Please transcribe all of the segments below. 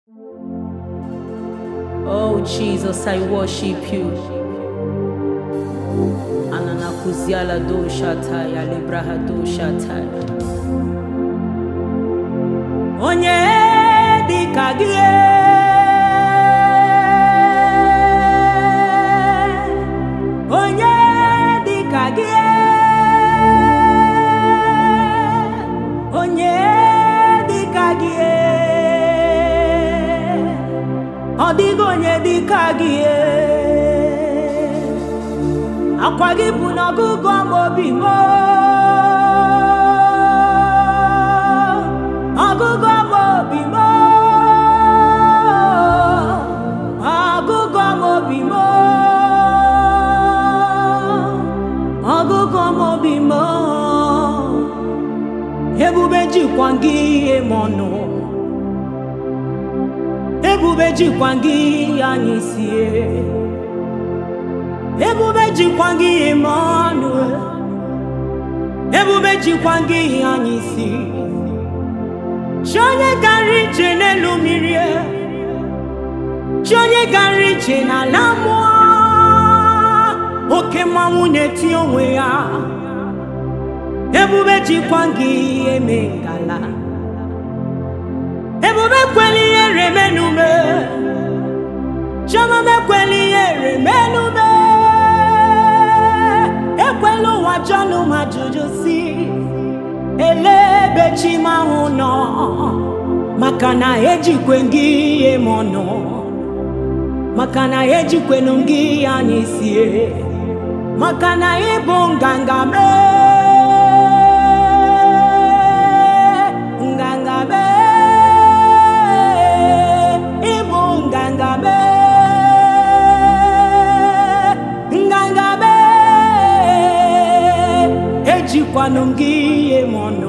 Oh Jesus, I worship you. Ananakuziala do shataya, libraha do shataya. Onye dikagie, onye dikagie, onye dikagie. Odigo onye dikagie. Akwagi buna gugu amobi mo. Agugu amobi mo. Agugu amobi mo. Agugu amobi mo. Ebube jikwangi emono. Ebube jikwangi anyisie. Ebube jikwangi Emmanuel. Ebube jikwangi anyisi. Chonye gari jene lumirie. Chonye gari jena lamwa. Oke mamune tionwe ya. Ebube jikwangi emengala. Ebube kweli eremenume. Chama me kweli eremenume. Ekwelu wajonu majujusi. Elebe chima uno. Makana eji kwengi emono. Makana eji kwenungi anisie. Makana ibu ngangame. Ngangame. Ibu ngangame. Ngangame. Eji kwanungi emono.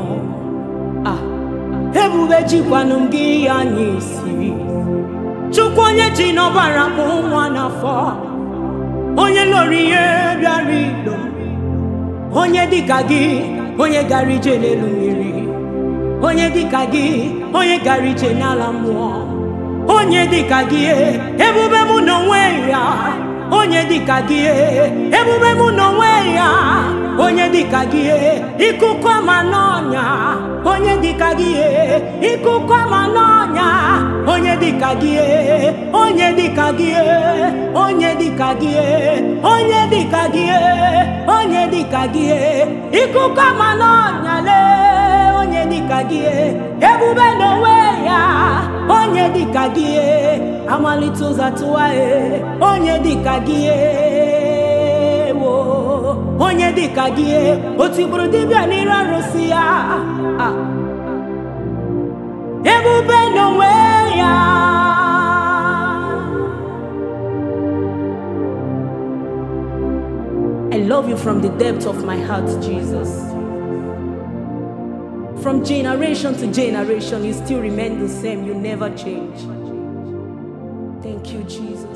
Ebube jikwanungi anyisi. Chukwonye jinobara mwa nafo. Onye loriye biarilo. Onye dikagi. Onye garije nelumiri. Onye dikagi. Onye garije nalamuo. Onye dikagi. Ebube mu n'onwe ya. Onye dikagi. Ebube mu n'onwe ya. Onye dikagie, ikukwa manonya. Onye dikagie, ikukwa manonya. Onye dikagie, onye dikagie, onye dikagie, onye dikagie, onye dikagie, ikukwa manonya le. Onye dikagie, ebube n'onwe ya. Onye dikagie, amalituza tuwae. Onye dikagie. Onye dikagie, otiburu dibia nira rosia. Ebube n'onwe ya. I love you from the depth of my heart, Jesus. From generation to generation, you still remain the same. You never change. Thank you, Jesus.